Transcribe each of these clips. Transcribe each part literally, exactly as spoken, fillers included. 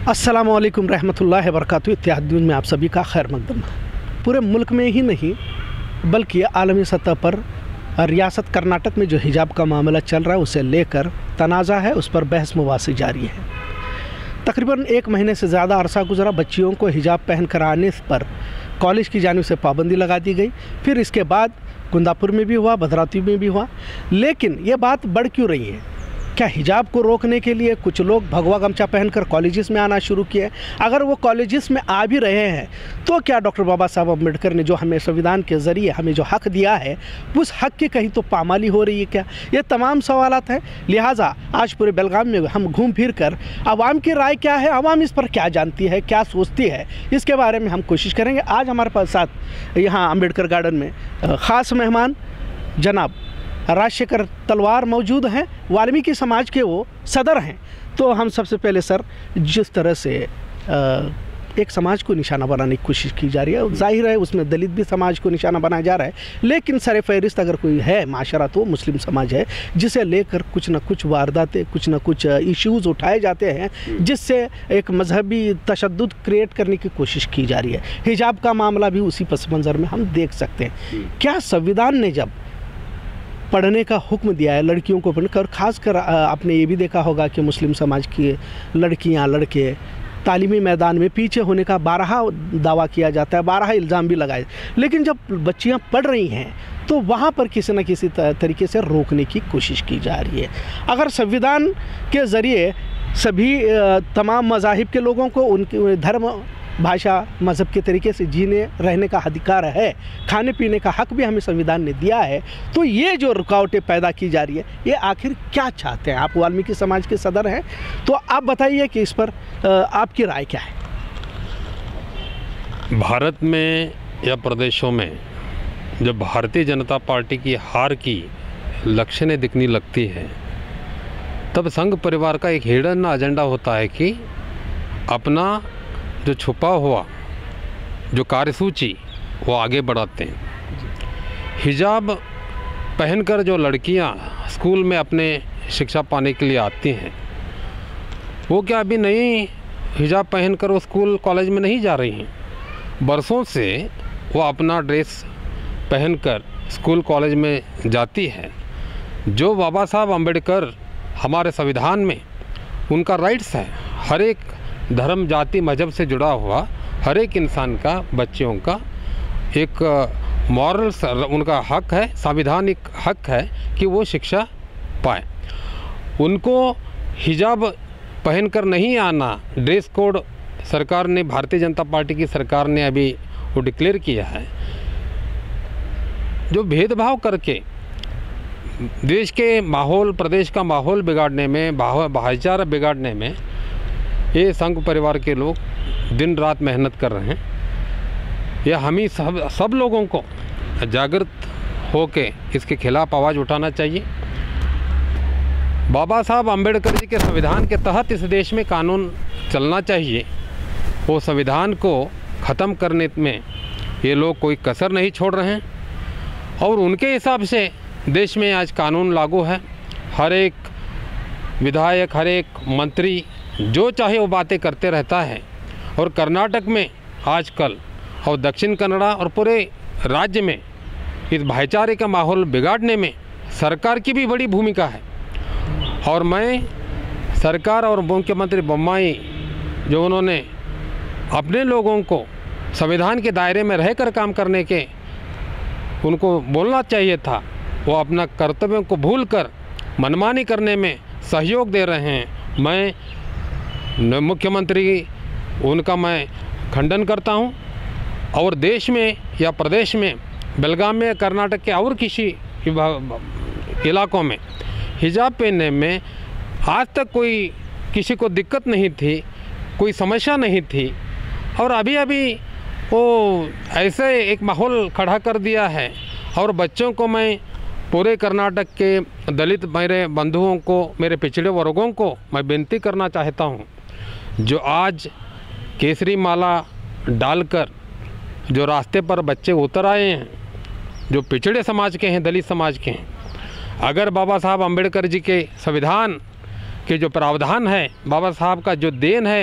अस्सलाम वालेकुम रहमतुल्लाहि व बरकातहू। इत्तेहाद न्यूज़ में आप सभी का खैर मकदम। पूरे मुल्क में ही नहीं बल्कि आलमी सतह पर रियासत कर्नाटक में जो हिजाब का मामला चल रहा है उसे लेकर तनाज़ा है, उस पर बहस मुबासी जारी है। तकरीबन एक महीने से ज़्यादा अरसा गुजरा, बच्चियों को हिजाब पहन कर आने पर कॉलेज की जानिब से पाबंदी लगा दी गई। फिर इसके बाद कुंदापुर में भी हुआ, भद्रावती में भी हुआ। लेकिन ये बात बढ़ क्यों रही है? क्या हिजाब को रोकने के लिए कुछ लोग भगवा गमछा पहनकर कॉलेजेस में आना शुरू किए? अगर वो कॉलेजेस में आ भी रहे हैं तो क्या डॉक्टर बाबा साहब अम्बेडकर ने जो हमें संविधान के ज़रिए हमें जो हक़ दिया है उस हक़ की कहीं तो पामाली हो रही है क्या? ये तमाम सवालात हैं। लिहाजा आज पूरे बेलगाम में हम घूम फिर कर आवाम की राय क्या है, आवाम इस पर क्या जानती है, क्या सोचती है, इसके बारे में हम कोशिश करेंगे। आज हमारे पास साथ यहाँ अम्बेडकर गार्डन में ख़ास मेहमान जनाब राजशेखर तलवार मौजूद हैं, वाल्मीकि समाज के वो सदर हैं। तो हम सबसे पहले सर, जिस तरह से एक समाज को निशाना बनाने की कोशिश की जा रही है, जाहिर है उसमें दलित भी समाज को निशाना बनाया जा रहा है, लेकिन सर फहरिस्त अगर कोई है माशरा तो मुस्लिम समाज है, जिसे लेकर कुछ ना कुछ वारदातें, कुछ ना कुछ इश्यूज़ उठाए जाते हैं, जिससे एक मजहबी तशद्दुद क्रिएट करने की कोशिश की जा रही है। हिजाब का मामला भी उसी पस मंज़र में हम देख सकते हैं। क्या संविधान ने जब पढ़ने का हुक्म दिया है लड़कियों को पढ़ने, और ख़ासकर आपने ये भी देखा होगा कि मुस्लिम समाज की लड़कियां लड़के तालीमी मैदान में पीछे होने का बारहा दावा किया जाता है, बारहा इल्ज़ाम भी लगाए, लेकिन जब बच्चियां पढ़ रही हैं तो वहाँ पर किसी न किसी तरीके से रोकने की कोशिश की जा रही है। अगर संविधान के ज़रिए सभी तमाम मज़ाहिब के लोगों को उनके धर्म, भाषा, मज़हब के तरीके से जीने रहने का अधिकार है, खाने पीने का हक़ भी हमें संविधान ने दिया है, तो ये जो रुकावटें पैदा की जा रही है ये आखिर क्या चाहते हैं? आप वाल्मीकि समाज के सदर हैं, तो आप बताइए कि इस पर आपकी राय क्या है? भारत में या प्रदेशों में जब भारतीय जनता पार्टी की हार की लक्षणें दिखने लगती है तब संघ परिवार का एक हिडन एजेंडा होता है कि अपना जो छुपा हुआ जो कार्यसूची वो आगे बढ़ाते हैं। हिजाब पहनकर जो लड़कियां स्कूल में अपने शिक्षा पाने के लिए आती हैं, वो क्या अभी नहीं हिजाब पहनकर वो स्कूल कॉलेज में नहीं जा रही हैं। बरसों से वो अपना ड्रेस पहनकर स्कूल कॉलेज में जाती है। जो बाबा साहब अम्बेडकर हमारे संविधान में उनका राइट्स है, हर एक धर्म, जाति, मज़हब से जुड़ा हुआ हर एक इंसान का, बच्चियों का एक मॉरल उनका हक है, संवैधानिक हक है कि वो शिक्षा पाए। उनको हिजाब पहनकर नहीं आना, ड्रेस कोड सरकार ने, भारतीय जनता पार्टी की सरकार ने अभी वो डिक्लेयर किया है। जो भेदभाव करके देश के माहौल, प्रदेश का माहौल बिगाड़ने में, भाईचारा बिगाड़ने में ये संघ परिवार के लोग दिन रात मेहनत कर रहे हैं। यह हम ही सब सब लोगों को जागृत होके इसके खिलाफ आवाज़ उठाना चाहिए। बाबा साहब अम्बेडकर जी के संविधान के तहत इस देश में कानून चलना चाहिए। वो संविधान को ख़त्म करने में ये लोग कोई कसर नहीं छोड़ रहे हैं और उनके हिसाब से देश में आज कानून लागू है। हर एक विधायक, हर एक मंत्री जो चाहे वो बातें करते रहता है। और कर्नाटक में आजकल और दक्षिण कन्नड़ा और पूरे राज्य में इस भाईचारे का माहौल बिगाड़ने में सरकार की भी बड़ी भूमिका है। और मैं सरकार और मुख्यमंत्री बोम्माई जो उन्होंने अपने लोगों को संविधान के दायरे में रहकर काम करने के उनको बोलना चाहिए था, वो अपना कर्तव्यों को भूलकर मनमानी करने में सहयोग दे रहे हैं। मैं मुख्यमंत्री उनका मैं खंडन करता हूं। और देश में या प्रदेश में, बेलगाम में, कर्नाटक के और किसी इलाकों में हिजाब पहनने में आज तक कोई किसी को दिक्कत नहीं थी, कोई समस्या नहीं थी। और अभी अभी वो ऐसे एक माहौल खड़ा कर दिया है। और बच्चों को मैं, पूरे कर्नाटक के दलित मेरे बंधुओं को, मेरे पिछड़े वर्गों को मैं विनती करना चाहता हूँ, जो आज केसरी माला डालकर जो रास्ते पर बच्चे उतर आए हैं, जो पिछड़े समाज के हैं, दलित समाज के हैं, अगर बाबा साहब अम्बेडकर जी के संविधान के जो प्रावधान है, बाबा साहब का जो देन है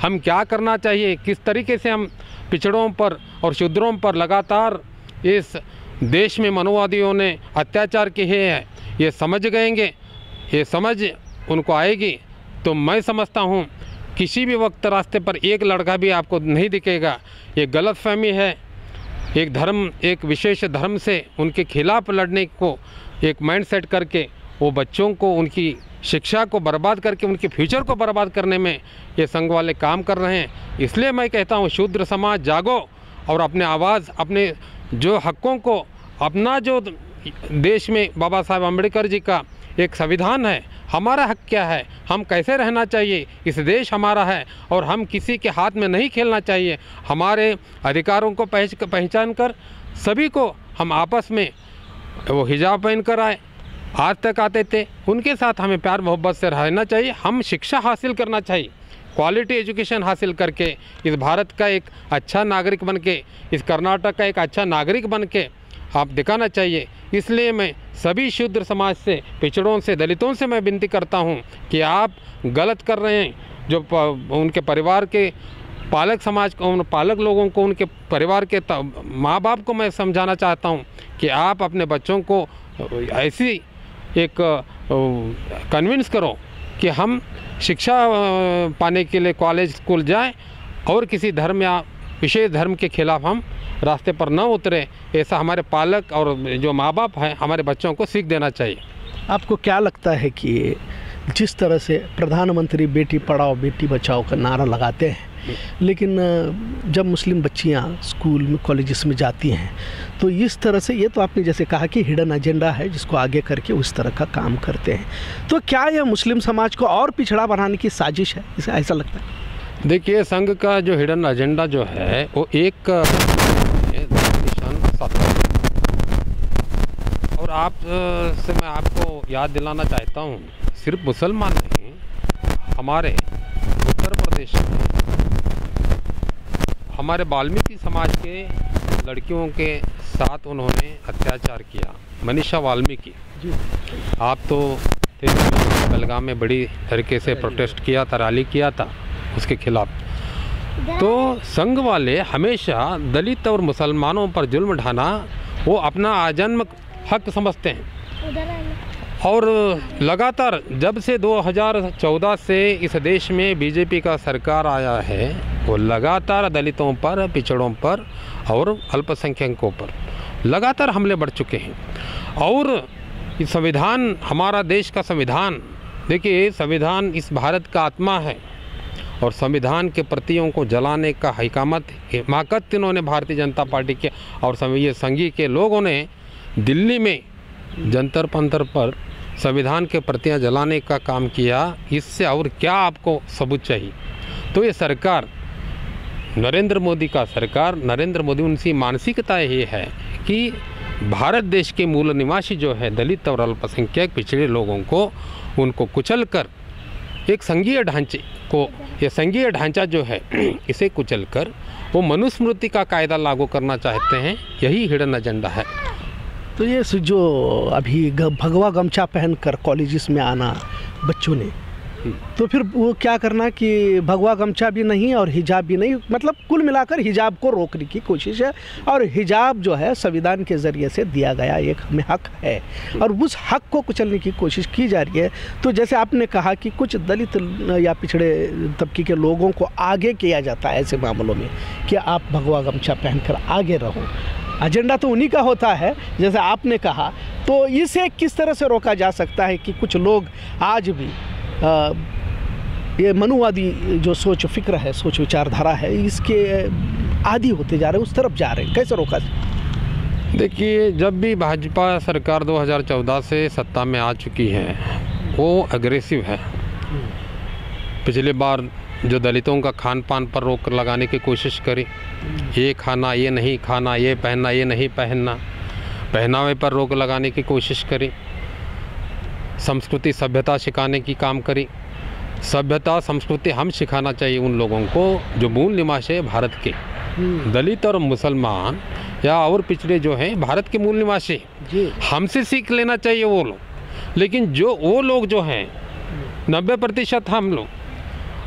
हम क्या करना चाहिए, किस तरीके से हम पिछड़ों पर और शूद्रों पर लगातार इस देश में मनोवादियों ने अत्याचार किए हैं, ये समझ गएंगे, ये समझ उनको आएगी तो मैं समझता हूँ किसी भी वक्त रास्ते पर एक लड़का भी आपको नहीं दिखेगा। ये गलतफहमी है। एक धर्म, एक विशेष धर्म से उनके खिलाफ लड़ने को एक माइंड सेट करके वो बच्चों को, उनकी शिक्षा को बर्बाद करके उनके फ्यूचर को बर्बाद करने में ये संघ वाले काम कर रहे हैं। इसलिए मैं कहता हूँ शूद्र समाज जागो और अपने आवाज़, अपने जो हकों को, अपना जो देश में बाबा साहब अम्बेडकर जी का एक संविधान है, हमारा हक क्या है, हम कैसे रहना चाहिए, इस देश हमारा है और हम किसी के हाथ में नहीं खेलना चाहिए। हमारे अधिकारों को पहचान कर सभी को हम आपस में, वो हिजाब पहन कर आए, आज तक आते थे, उनके साथ हमें प्यार मोहब्बत से रहना चाहिए। हम शिक्षा हासिल करना चाहिए, क्वालिटी एजुकेशन हासिल करके इस भारत का एक अच्छा नागरिक बन के, इस कर्नाटक का एक अच्छा नागरिक बन के आप दिखाना चाहिए। इसलिए मैं सभी शूद्र समाज से, पिछड़ों से, दलितों से मैं विनती करता हूं कि आप गलत कर रहे हैं। जो उनके परिवार के पालक समाज को, उन पालक लोगों को, उनके परिवार के माँ बाप को मैं समझाना चाहता हूं कि आप अपने बच्चों को ऐसी एक कन्विंस करो कि हम शिक्षा पाने के लिए कॉलेज स्कूल जाएं और किसी धर्म या विशेष धर्म के खिलाफ हम रास्ते पर न उतरे। ऐसा हमारे पालक और जो माँ बाप हैं हमारे बच्चों को सीख देना चाहिए। आपको क्या लगता है कि जिस तरह से प्रधानमंत्री बेटी पढ़ाओ बेटी बचाओ का नारा लगाते हैं, लेकिन जब मुस्लिम बच्चियां स्कूल में, कॉलेजेस में जाती हैं तो इस तरह से, ये तो आपने जैसे कहा कि हिडन एजेंडा है जिसको आगे करके उस तरह का काम करते हैं, तो क्या यह मुस्लिम समाज को और पिछड़ा बनाने की साजिश है, इसे ऐसा लगता है? देखिए, संघ का जो हिडन एजेंडा जो है वो एक निशान साधा और आप से मैं आपको याद दिलाना चाहता हूँ, सिर्फ मुसलमान नहीं, हमारे उत्तर प्रदेश में हमारे वाल्मीकि समाज के लड़कियों के साथ उन्होंने अत्याचार किया। मनीषा वाल्मीकि, आप तो बेलगाम में बड़ी तरीके से प्रोटेस्ट किया था, रैली किया था उसके खिलाफ। तो संघ वाले हमेशा दलित और मुसलमानों पर जुल्म ढाना वो अपना आजन्म हक समझते हैं और लगातार जब से दो हज़ार चौदह से इस देश में बीजेपी का सरकार आया है, वो लगातार दलितों पर, पिछड़ों पर और अल्पसंख्यकों पर लगातार हमले बढ़ चुके हैं। और इस संविधान, हमारा देश का संविधान, देखिए संविधान इस भारत का आत्मा है और संविधान के प्रतियों को जलाने का हिकामत हिमाकत इन्होंने भारतीय जनता पार्टी के और ये संघी के लोगों ने दिल्ली में जंतर मंतर पर संविधान के प्रतियां जलाने का काम किया। इससे और क्या आपको सबूत चाहिए? तो ये सरकार, नरेंद्र मोदी का सरकार, नरेंद्र मोदी, उनकी मानसिकता ये है कि भारत देश के मूल निवासी जो है दलित और अल्पसंख्यक पिछड़े लोगों को, उनको कुचल कर एक संघीय ढांचे को, ये संघीय ढांचा जो है इसे कुचल कर वो मनुस्मृति का कायदा लागू करना चाहते हैं। यही हिडन एजेंडा है। तो ये जो अभी भगवा गमछा पहनकर कॉलेजेस में आना बच्चों ने, तो फिर वो क्या करना कि भगवा गमछा भी नहीं और हिजाब भी नहीं, मतलब कुल मिलाकर हिजाब को रोकने की कोशिश है। और हिजाब जो है संविधान के ज़रिए से दिया गया एक हमें हक है और उस हक को कुचलने की कोशिश की जा रही है। तो जैसे आपने कहा कि कुछ दलित या पिछड़े तबके के लोगों को आगे किया जाता है ऐसे मामलों में कि आप भगवा गमछा पहनकर आगे रहो, एजेंडा तो उन्हीं का होता है जैसे आपने कहा। तो इसे किस तरह से रोका जा सकता है कि कुछ लोग आज भी आ, ये मनुवादी जो सोच फिक्र है, सोच विचारधारा है, इसके आदी होते जा रहे हैं, उस तरफ जा रहे हैं, कैसे रोका जाए? देखिए, जब भी भाजपा सरकार दो हज़ार चौदह से सत्ता में आ चुकी है वो अग्रेसिव है। पिछली बार जो दलितों का खान पान पर रोक लगाने की कोशिश करी, ये खाना, ये नहीं खाना, ये पहनना, ये नहीं पहनना, पहनावे पर रोक लगाने की कोशिश करी, संस्कृति सभ्यता सिखाने की काम करी। सभ्यता संस्कृति हम सिखाना चाहिए उन लोगों को जो मूल निवासी है भारत के, दलित और मुसलमान या और पिछड़े जो हैं भारत के मूल निवासी, हमसे सीख लेना चाहिए वो लोग। लेकिन जो वो लोग जो हैं नब्बे प्रतिशत हम लोग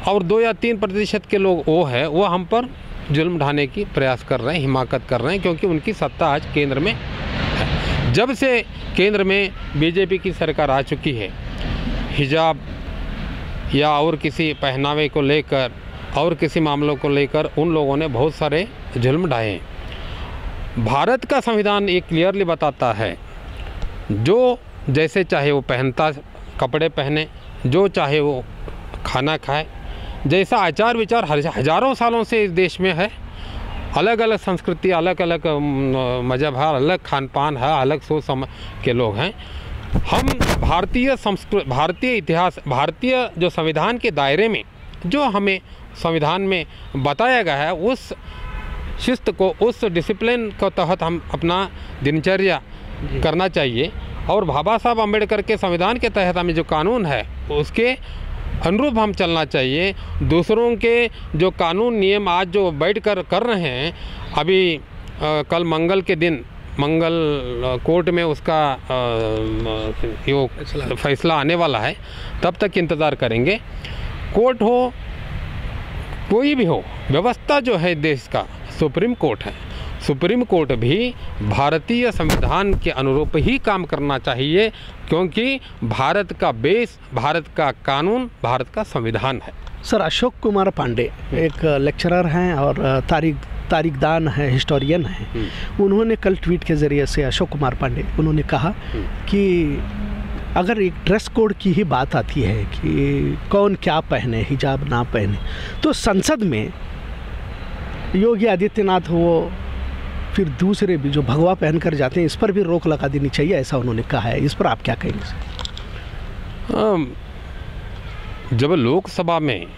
और दो या तीन प्रतिशत के लोग वो है वो हम पर जुल्म ढाने की प्रयास कर रहे हैं, हिमाकत कर रहे हैं, क्योंकि उनकी सत्ता आज केंद्र में है। जब से केंद्र में बीजेपी की सरकार आ चुकी है, हिजाब या और किसी पहनावे को लेकर और किसी मामलों को लेकर उन लोगों ने बहुत सारे जुल्म ढाए। भारत का संविधान ये क्लियरली बताता है, जो जैसे चाहे वो पहनता कपड़े पहने, जो चाहे वो खाना खाए, जैसा आचार विचार हज़ारों सालों से इस देश में है। अलग अलग संस्कृति, अलग अलग मजहब है, अलग खान पान है, अलग सोच समझ के लोग हैं। हम भारतीय संस्कृति, भारतीय इतिहास, भारतीय जो संविधान के दायरे में जो हमें संविधान में बताया गया है, उस शिस्त को, उस डिसिप्लिन के तहत हम अपना दिनचर्या करना चाहिए। और बाबा साहब अम्बेडकर के संविधान के तहत हमें जो कानून है उसके अनुरूप हम चलना चाहिए। दूसरों के जो कानून नियम आज जो बैठ कर कर रहे हैं, अभी आ, कल मंगल के दिन मंगल कोर्ट में उसका यो फैसला आने वाला है, तब तक इंतज़ार करेंगे। कोर्ट हो, कोई भी हो, व्यवस्था जो है देश का सुप्रीम कोर्ट है। सुप्रीम कोर्ट भी भारतीय संविधान के अनुरूप ही काम करना चाहिए, क्योंकि भारत का बेस, भारत का कानून, भारत का संविधान है। सर, अशोक कुमार पांडे एक लेक्चरर हैं और तारीख तारीखदान है, हिस्टोरियन हैं। उन्होंने कल ट्वीट के ज़रिए से, अशोक कुमार पांडे, उन्होंने कहा कि अगर एक ड्रेस कोड की ही बात आती है कि कौन क्या पहने, हिजाब ना पहने, तो संसद में योगी आदित्यनाथ वो फिर दूसरे भी जो भगवा पहन कर जाते हैं, इस पर भी रोक लगा देनी चाहिए, ऐसा उन्होंने कहा है। इस पर आप क्या कहेंगे? जब लोकसभा में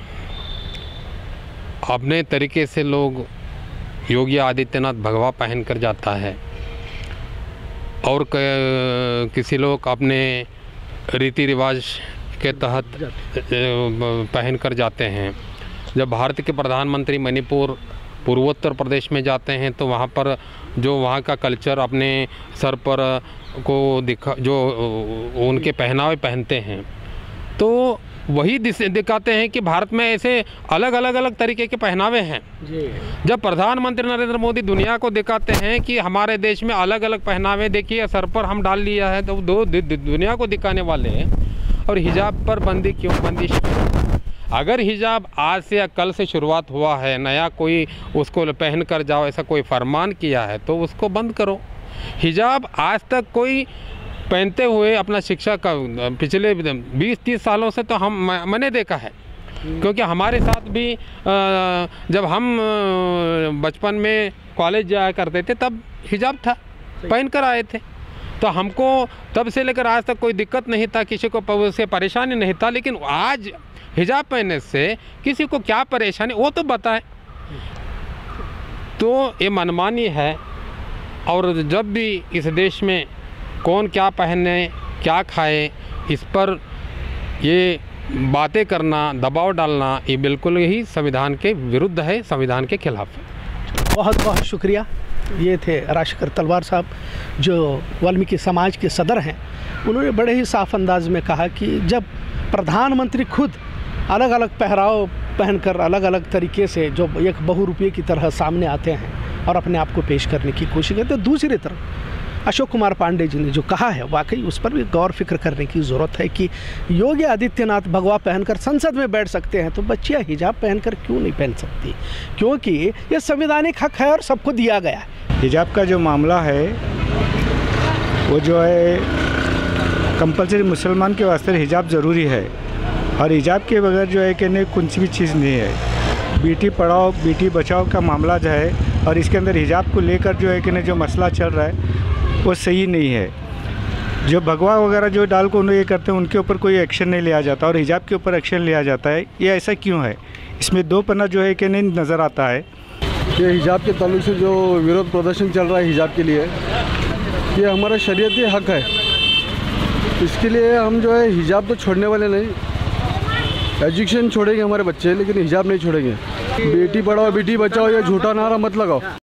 अपने तरीके से लोग योगी आदित्यनाथ भगवा पहन कर जाता है और किसी लोग अपने रीति रिवाज के तहत पहन कर जाते हैं, जब भारत के प्रधानमंत्री मणिपुर पूर्वोत्तर प्रदेश में जाते हैं तो वहाँ पर जो वहाँ का कल्चर अपने सर पर को दिखा, जो उनके पहनावे पहनते हैं, तो वही दिखाते हैं कि भारत में ऐसे अलग अलग अलग तरीके के पहनावे हैं। जब प्रधानमंत्री नरेंद्र मोदी दुनिया को दिखाते हैं कि हमारे देश में अलग अलग पहनावे, देखिए सर पर हम डाल लिया है, तो दो दुनिया को दिखाने वाले हैं। और हिजाब पर बंदी क्यों, बंदिश क्यों? अगर हिजाब आज से या कल से शुरुआत हुआ है, नया कोई उसको पहन कर जाओ ऐसा कोई फरमान किया है, तो उसको बंद करो। हिजाब आज तक कोई पहनते हुए अपना शिक्षा का पिछले बीस तीस सालों से तो हम मैंने देखा है, क्योंकि हमारे साथ भी जब हम बचपन में कॉलेज जाया करते थे तब हिजाब था, पहन कर आए थे, तो हमको तब से लेकर आज तक कोई दिक्कत नहीं था, किसी को उससे परेशानी नहीं था। लेकिन आज हिजाब पहनने से किसी को क्या परेशानी, वो तो बताए। तो ये मनमानी है। और जब भी इस देश में कौन क्या पहने, क्या खाए, इस पर ये बातें करना, दबाव डालना, ये बिल्कुल ही संविधान के विरुद्ध है, संविधान के खिलाफ है। बहुत बहुत शुक्रिया। ये थे राजशेखर तलवार साहब, जो वाल्मीकि समाज के सदर हैं। उन्होंने बड़े ही साफ अंदाज में कहा कि जब प्रधानमंत्री खुद अलग अलग पहराव पहनकर अलग अलग तरीके से जो एक बहुरूपये की तरह सामने आते हैं और अपने आप को पेश करने की कोशिश करते हैं, दूसरी तरफ अशोक कुमार पांडे जी ने जो कहा है, वाकई उस पर भी गौर फिक्र करने की ज़रूरत है कि योगी आदित्यनाथ भगवा पहनकर संसद में बैठ सकते हैं, तो बच्चियाँ हिजाब पहनकर क्यों नहीं पहन सकती? क्योंकि ये संवैधानिक हक है और सबको दिया गया है। हिजाब का जो मामला है वो जो है कंपलसरी, मुसलमान के वास्ते हिजाब ज़रूरी है, और हिजाब के बगैर जो है कि नहीं कुछ भी चीज़ नहीं है। बेटी पढ़ाओ बेटी बचाओ का मामला जो है, और इसके अंदर हिजाब को लेकर जो है कि नहीं जो मसला चल रहा है वो सही नहीं है। जो भगवा वगैरह जो डाल को ये करते हैं उनके ऊपर कोई एक्शन नहीं लिया जाता और हिजाब के ऊपर एक्शन लिया जाता है। ये ऐसा क्यों है? इसमें दो पन्ना जो है कि नहीं नज़र आता है। ये हिजाब के ताल्लुक से जो विरोध प्रदर्शन चल रहा है हिजाब के लिए, ये हमारा शरीयती हक है। इसके लिए हम जो है हिजाब तो छोड़ने वाले नहीं, एजुकेशन छोड़ेंगे हमारे बच्चे, लेकिन हिजाब नहीं छोड़ेंगे। बेटी पढ़ाओ बेटी बचाओ ये झूठा नारा मत लगाओ।